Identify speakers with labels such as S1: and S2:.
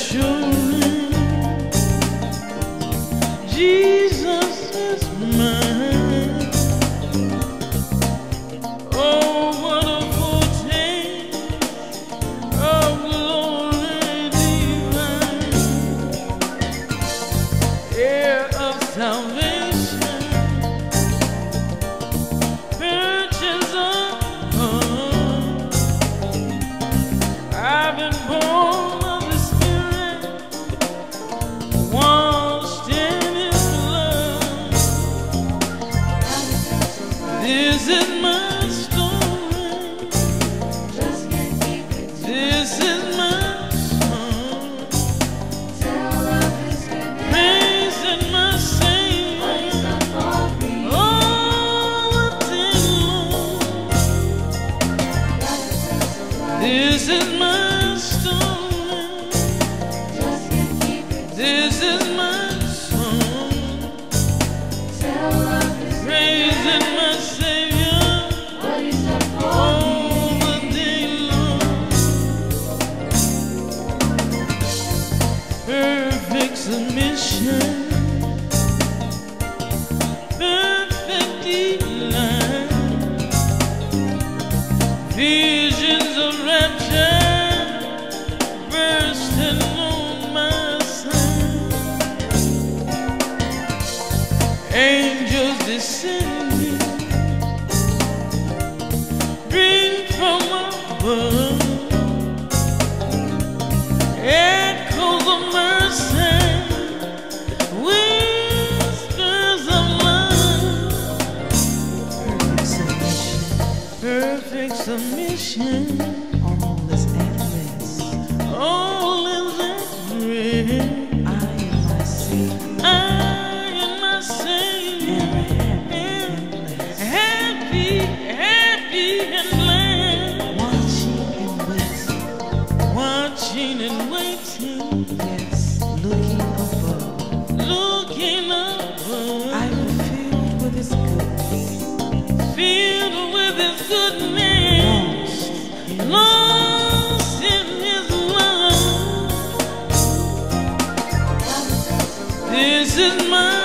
S1: assurance, Jesus is mine. Oh, what a foretaste of glory divine, heir of salvation, purchase of God. I've been born of the Spirit, washed in His blood. This is my story. This is my song. Praising my Savior all the day long. This is my story. This is my song. Praising my Savior all the day long. Perfect submission, perfect delight, visions of rapture bursting on my sight, angels descending, bring from above, echoes of mercy, whispers of love. Perfect submission,
S2: All is at rest.
S1: all is at rest.
S2: I am my Savior,
S1: I am my Savior,
S2: and blessed.
S1: happy, happy and blessed,
S2: Watching and waiting,
S1: watching and waiting,
S2: yes, looking above.
S1: looking
S2: I
S1: above,
S2: am filled with His goodness,
S1: filled with His goodness, lost in His love. This is my